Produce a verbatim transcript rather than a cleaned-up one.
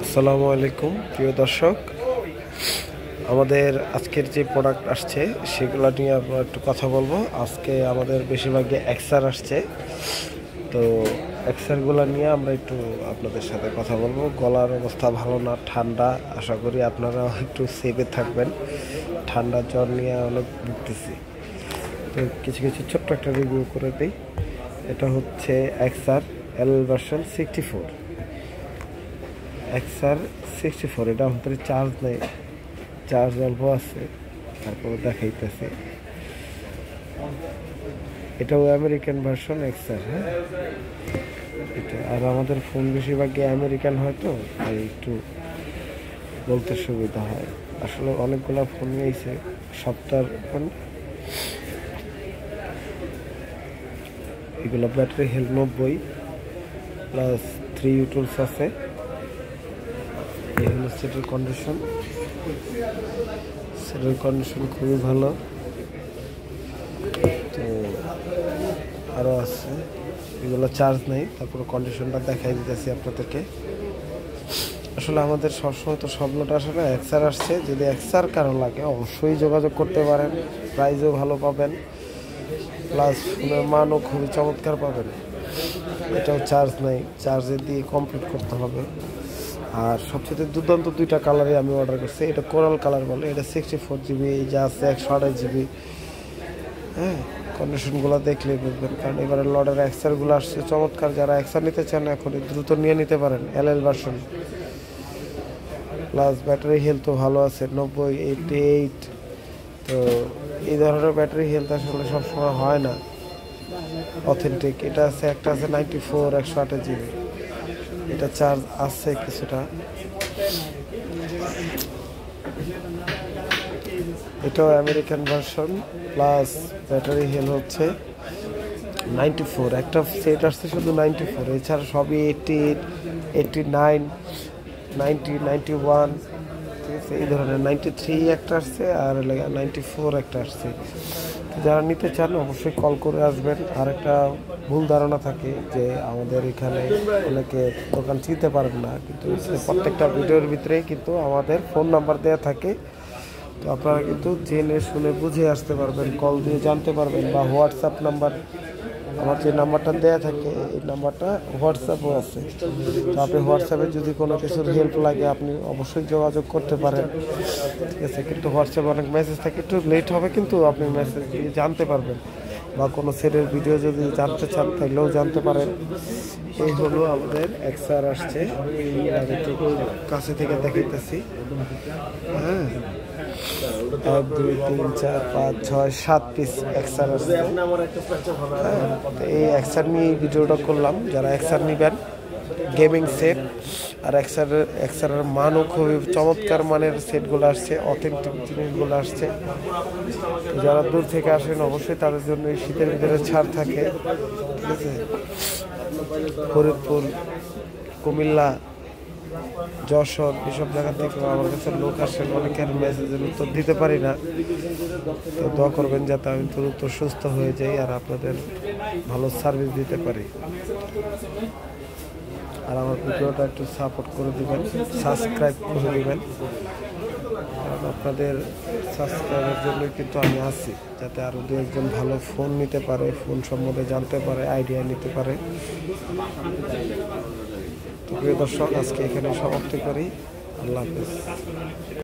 আসসালামু আলাইকুম প্রিয় দর্শক, আমাদের আজকের যে প্রোডাক্ট আসছে সেগুলো নিয়ে আমরা একটু কথা বলবো। আজকে আমাদের বেশিরভাগই এক্সার আসছে, তো এক্সারগুলো নিয়ে আমরা একটু আপনাদের সাথে কথা বলবো। গলার অবস্থা ভালো না, ঠান্ডা, আশা করি আপনারা একটু সেফে থাকবেন। ঠান্ডা জ্বর নিয়ে অনেক ভুগতেছি, তো কিছু কিছু ছোট্ট একটা রিভিউ করে দিই। এটা হচ্ছে XR L version sixty four XR sixty four এটা আমাদের চার্জ নেই, চার্জ অল্প আছে, তারপরে দেখাইতেছে। এটাও আমেরিকান ভার্সন এক্সার। হ্যাঁ, এটা আর আমাদের ফোন বেশিরভাগই আমেরিকান হয়, তো তাই একটু বলতে সুবিধা হয়। আসলে অনেকগুলো ফোন নিয়েছে সপ্তাহ ফোন। এগুলো ব্যাটারি হেলথ নব্বই প্লাস থ্রি ইউটুলস আছে। এই হলো সেটের কন্ডিশন, সেটের কন্ডিশন খুবই ভালো। তো আরও আছে, এগুলো চার্জ নেই, তারপরে কন্ডিশনটা দেখাই দিতেছি আপনাদেরকে। আসলে আমাদের সবসময় তো স্বপ্নটা আসলে এক্সার আসছে, যদি এক্সার কারো লাগে অবশ্যই যোগাযোগ করতে পারেন, প্রাইসও ভালো পাবেন, প্লাস ফোনের মানও খুবই চমৎকার পাবেন। এটাও চার্জ নেই, চার্জে দিয়ে কমপ্লিট করতে হবে। আর সবচেয়ে দুর্দান্ত দুইটা কালারে আমি অর্ডার করছি। এটা কোরাল কালার বলে, এটা সিক্সটি ফোর জিবি, যা আছে একশো আঠাশ জিবি। হ্যাঁ, কন্ডিশনগুলো দেখলে বুঝবেন, কারণ এবারে লডের এক্সারগুলো আসছে চমৎকার। যারা এক্সার নিতে চান এখন দ্রুত নিয়ে নিতে পারেন, L L version. Plus battery হেলথও ভালো আছে, নব্বই এইটটি এইট। তো এই ধরনের ব্যাটারি হেলথ আসলে সবসময় হয় না অথেন্টিক। এটা আছে, একটা আছে নাইনটি ফোর একশো আঠাশ জিবি। এটা চার্জ আছে কিছুটা। এটাও American version, plus battery health হচ্ছে নাইনটি ফোর। একটা সেট আসছে শুধু নাইনটি ফোর, এছাড়া সবই eighty eight, eighty nine, ninety, ninety one, ঠিক আছে। এই ধরনের নাইনটি থ্রি একটা আসছে, আর নাইনটি ফোর একটা আসছে। যারা নিতে চান অবশ্যই কল করে আসবেন। আর একটা ভুল ধারণা থাকে যে আমাদের এখানে অনেকে দোকান চিনতে পারেন না, কিন্তু প্রত্যেকটা ভিডিওর ভিতরে কিন্তু আমাদের ফোন নাম্বার দেওয়া থাকে। তো আপনারা কিন্তু জেনে শুনে বুঝে আসতে পারবেন, কল দিয়ে জানতে পারবেন, বা হোয়াটসঅ্যাপ নাম্বার, আমার যে নাম্বারটা দেওয়া থাকে এই নাম্বারটা হোয়াটসঅ্যাপও আছে। তো আপনি হোয়াটসঅ্যাপে যদি কোনো কিছুর হেল্প লাগে আপনি অবশ্যই যোগাযোগ করতে পারেন, ঠিক আছে। কিন্তু হোয়াটসঅ্যাপে অনেক মেসেজ থাকে, একটু লেট হবে, কিন্তু আপনি মেসেজ দিয়ে জানতে পারবেন, বা কোনো সেটের ভিডিও যদি জানতে চান তাহলেও জানতে পারেন। এই হলো আমাদের এক্সার আসছে, আমি একটু কাছে থেকে দেখাইতেছি। হ্যাঁ, এক দুই তিন চার পাঁচ ছয় সাত পিস এক্সার আসছে। হ্যাঁ, তো এই এক্সার নিয়ে এই ভিডিওটা করলাম। যারা এক্সার নেবেন, গেমিং সেট, আর এক্সারের এক্সারের মানও খুবই চমৎকার মানের সেটগুলো আসছে, অথেন্টিক জিনিসগুলো আসছে। যারা দূর থেকে আসেন অবশ্যই তাদের জন্য এই শীতের ভিতরে ছাড় থাকে, ঠিক আছে। ফরিদপুর, কুমিল্লা, যশোর, এসব জায়গা থেকে আমার কাছে লোক আসেন, অনেকের মেসেজের উত্তর দিতে পারি না। তো দোয়া করবেন যাতে আমি দ্রুত সুস্থ হয়ে যাই আর আপনাদের ভালো সার্ভিস দিতে পারি। আর আমার ভিডিওটা একটু সাপোর্ট করে দিবেন, সাবস্ক্রাইব করে দিবেন, কারণ আপনাদের সাবস্ক্রাইবের জন্য কিন্তু আমি আছি, যাতে আরও দু একজন ভালো ফোন নিতে পারে, ফোন সম্বন্ধে জানতে পারে, আইডিয়া নিতে পারে। তো প্রিয় দর্শক, আজকে এখানে সমাপ্তি করি। আল্লাহ হাফেজ।